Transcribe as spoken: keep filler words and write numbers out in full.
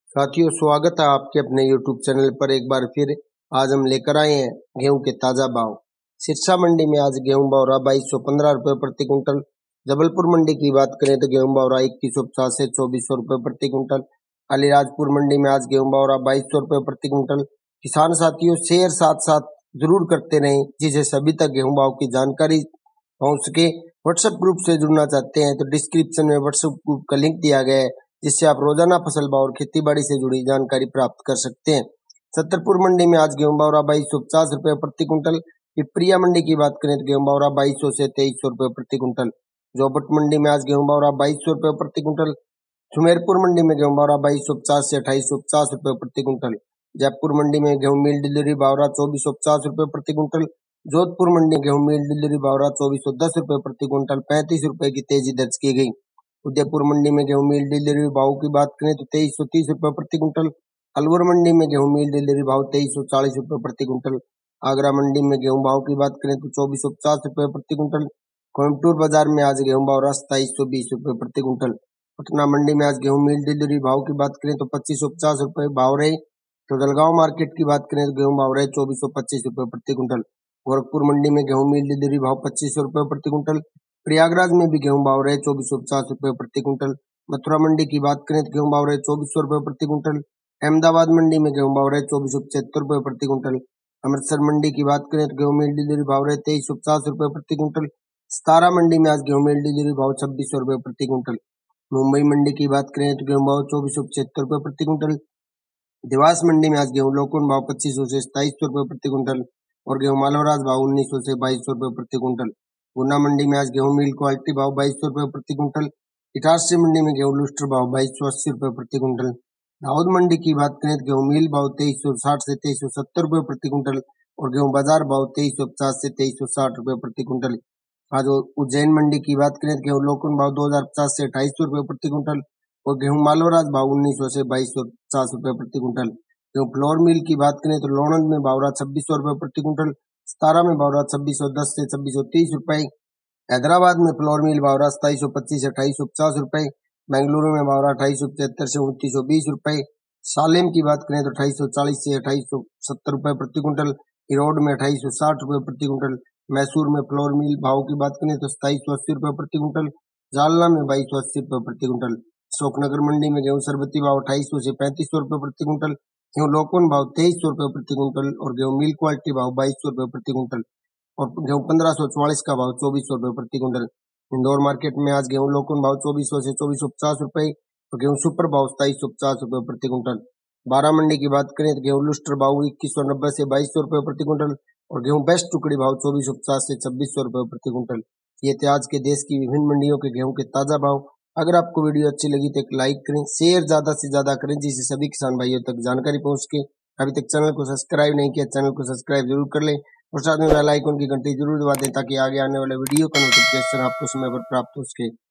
साथियों, स्वागत है आपके अपने यूट्यूब चैनल पर। एक बार फिर आज हम लेकर आए हैं गेहूं के ताजा भाव। सिरसा मंडी में आज गेहूं भाव रहा बाईस सौ पंद्रह रुपए प्रति कुंटल। जबलपुर मंडी की बात करें तो गेहूं भाव रहा इक्कीस सौ पचास से चौबीस सौ रुपए प्रति कुंटल। अलीराजपुर मंडी में आज गेहूं भाव रहा बाईस सौ रुपए प्रति कुंटल। किसान साथियों, शेयर साथ साथ जरूर करते रहें, जिसे सभी तक गेहूं भाव की जानकारी पहुंच सके। व्हाट्सएप ग्रुप से जुड़ना चाहते हैं तो डिस्क्रिप्शन में व्हाट्सएप ग्रुप का लिंक दिया गया है, जिससे आप रोजाना फसल भाव और खेती बाड़ी से जुड़ी जानकारी प्राप्त कर सकते हैं। छतरपुर मंडी में आज गेहूं भाव रहा बाईस सौ पचास रुपए प्रति कुंटल। पिपरिया मंडी की बात करें तो गेहूं भाव रहा बाईस सौ से तेईस सौ रुपए प्रति कुंटल। जोबट मंडी में आज गेहूं भाव रहा बाईस सौ रुपए प्रति कुंटल। सुमेरपुर मंडी में गेहूं भाव रहा बाईस सौ पचास से अट्ठाईस सौ पचास रुपए प्रति कुंटल। जयपुर मंडी में गेहूं मिल डिलीवरी भाव रहा चौबीस सौ पचास रुपए प्रति कुंटल। जोधपुर मंडी गेहूं मिल डिलीवरी भाव रहा चौबीस सौ दस रुपए प्रति कुंटल। पैंतीस रुपए की तेजी दर्ज की गई। उदयपुर मंडी में गेहूं मिल डिलीवरी भाव की बात करें तो तेईस सौ तीस रुपए प्रति कुंटल। अलवर मंडी में गेहूं मिल डिलीवरी भाव तेईस सौ चालीस रुपए प्रति कुंटल। आगरा मंडी में गेहूं भाव की बात करें तो चौबीस सौ पचास रुपए प्रति कुंटल। कोयम्बटूर बाजार में आज गेहूं भाव रहा सताईस सौ बीस रुपए प्रति कुंटल। पटना मंडी में आज गेहूं मिल डिलीवरी भाव की बात करें तो पच्चीस सौ पचास रुपए भाव रहे। तो जलगांव मार्केट की बात करें तो गेहूं भाव रहे चौबीस सौ पच्चीस रुपए प्रति कुंटल। गोरखपुर मंडी में गेहूं मिल डिलीवरी भाव पच्चीस सौ रुपए प्रति कुंटल। प्रयागराज में भी गेहूं भाव रहे चौबीस सौ पचास रुपए प्रति कुंटल। मथुरा मंडी की बात करें तो गेहूं भाव रहे चौबीस सौ रुपए प्रति कुंटल। अहमदाबाद मंडी में गेहूं भाव रहे चौबीस सौ पचहत्तर रुपए प्रति कुंटल। अमृतसर मंडी की बात करें तो गेहूं मिल डिलीवरी भाव रहे तेईस सौ पचास रुपए प्रति कुंटल। सतारा मंडी में आज गेहूं मिल डिलीवरी भाव छब्बीस सौ रुपए प्रति कुंटल। मुंबई मंडी की बात करें तो गेहूं भाव चौबीस सौ पचहत्तर रुपए प्रति कुंटल। देवास मंडी में आज गेहूं लोकन भाव पच्चीस सौ से सताईस सौ रुपए प्रति कुंटल और गेहूं मालवराज भाव उन्नीस सौ से बाईस सौ रुपए प्रति कुंटल। गुना मंडी में आज गेहूं मिल क्वालिटी भाव बाईस सौ रुपए प्रति कुंटल। इटारसी मंडी में गेहूं लूस्टर भाव बाईस सौ अस्सी रुपए प्रति कुंटल। दाऊद मंडी की बात करें तो गेहूं मिल भाव तेईस सौ साठ से तेईस सौ सत्तर रुपए प्रति कुंटल और गेहूं बाजार भाव तेईस सौ पचास से तेईस सौ साठ रुपए प्रति कुंटल। आज उज्जैन मंडी की बात करें तो गेहूं लोकन भाव दो हजार पचास से अट्ठाईस सौ रुपए प्रति कुंटल और गेहूं मालवराज भाव उन्नीस सौ से बाईस सौ पचास रुपए प्रति कुंटल। गेहूं फ्लोर मिल की बात करें तो लोणंद में भाव रहा छब्बीस सौ रुपए प्रति कुंटल। सतारा में भाव रहा छब्बीस सौ दस से छब्बीस सौ तीस रुपए। हैदराबाद में फ्लोर मिल भाव रहा सताईस सौ पच्चीस से अट्ठाईस सौ पचास रुपए। बेंगलुरु में भाव रहा अट्ठाईस सौ पचहत्तर से उनतीस सौ बीस रुपए। सालेम की बात करें तो अट्ठाईस सौ चालीस से अट्ठाईस सौ सत्तर रुपए प्रति कुंटल। इरोड में अट्ठाईस सौ साठ रुपए प्रति कुंटल। मैसूर में फ्लोर मिल भाव की बात करें तो सताईस सौ अस्सी रुपए प्रति कुंटल। जालना में बाईस सौ अस्सी रुपए प्रति कुंटल। अशोकनगर मंडी में गेहूं सरबती भाव अट्ठाईस सौ से पैंतीस सौ रुपए प्रति कुंटल। गेहूं लोकन भाव तेईस सौ रुपए प्रति कुंटल और गेहूं मिल क्वालिटी भाव बाईस सौ रुपए प्रति कुंटल और गेहूं पंद्रह सौ चौवालीस का भाव चौबीस सौ रुपए प्रति कुंटल। इंदौर मार्केट में आज गेहूं लोकन भाव चौबीस सौ से चौबीस सौ पचास रुपए और गेहूं सुपर भाव सताईस सौ पचास रुपए प्रति कुंटल। बारह मंडी की बात करें तो गेहूं लुस्टर भाव इक्कीस सौ नब्बे से बाईस सौ रुपए प्रति कुंटल और गेहूं बेस्ट टुकड़ी भाव चौबीस सौ पचास से छब्बीस सौ रुपए प्रति कुंटल। ये थे आज के देश की विभिन्न मंडियों के गेहूं के ताजा भाव। अगर आपको वीडियो अच्छी लगी तो एक लाइक करें, शेयर ज्यादा से ज्यादा करें, जिससे सभी किसान भाइयों तक जानकारी पहुंच सके। अभी तक चैनल को सब्सक्राइब नहीं किया, चैनल को सब्सक्राइब जरूर कर लें और साथ में बेल आइकन की घंटी जरूर दबा दें, ताकि आगे आने वाले वीडियो का नोटिफिकेशन आपको समय पर प्राप्त हो सके।